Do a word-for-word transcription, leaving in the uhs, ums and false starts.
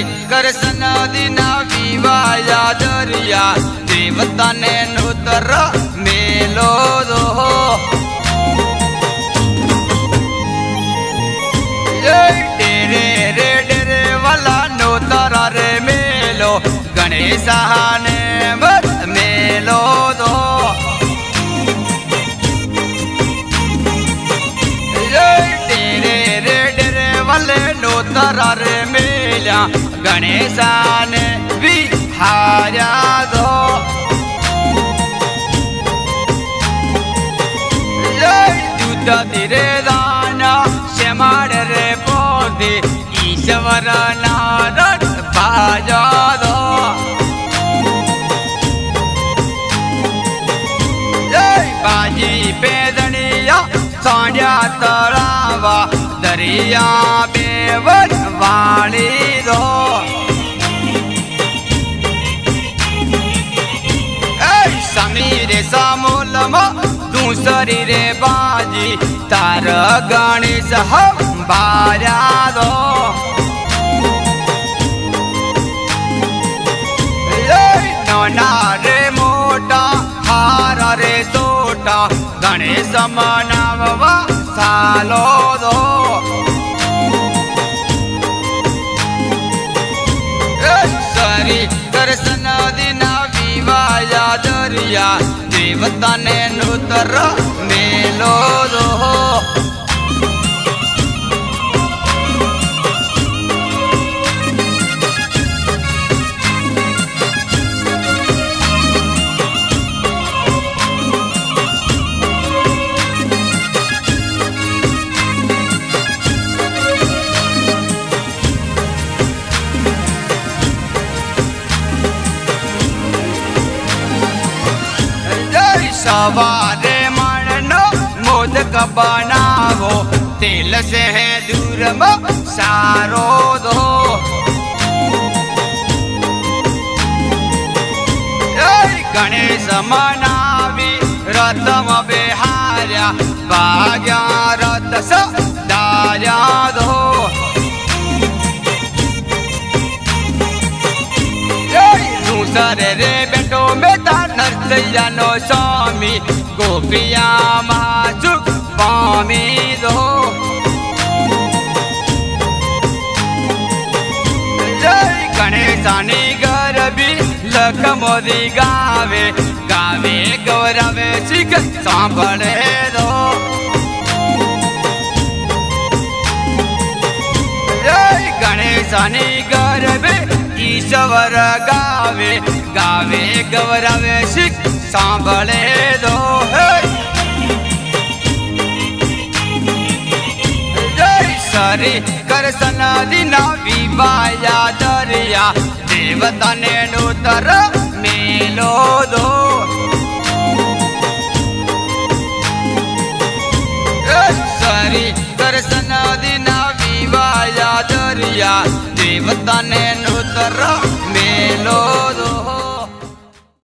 कृष्ण दिना विवाया दरिया देवता ने नूतर मेलो दो डेरे रे डेरे वाला नूतर रे मेलो गणेश ने मत मेलो दो डेरे रे डेरे वाले नूतर रे मेला गणेश ने भी हारा दो दूध धीरे दाना श्यामार रे पौधे ईश्वर नारद बाजा दो बाजी पेदनिया साढ़िया तरावा दरिया बेवर वाली दो समीर सामूल दूसरी रे बाजी तार गणेश हम बाजा दो नौना रे मोटा हार रे सोटा गणेश मनावा सालो दो सरी कृष्ण दिना विवाया दरिया देवता ने नूतर मेलो दो सवारे मणनो मोदक बनावो तेल से है दूर सारो दो गणेश मनावी रतम बेहार्या भाग्या रत दाया दो दूसरे रे बेटो में नरसैया नो स्वामी गोपिया माचुक पामी दो गणेशानी गरबी लख मोदी गावे गावे गौरव सिख सांभळे दो गणेशानी गरबी ईश्वर गावे गावे गौरव सिख सांभळे दो जय सरी कृष्ण दिना विवाया दरिया देवता ने नूतर मेलो दो सरी कृष्ण दिना विवाया दरिया देवता ने नूतर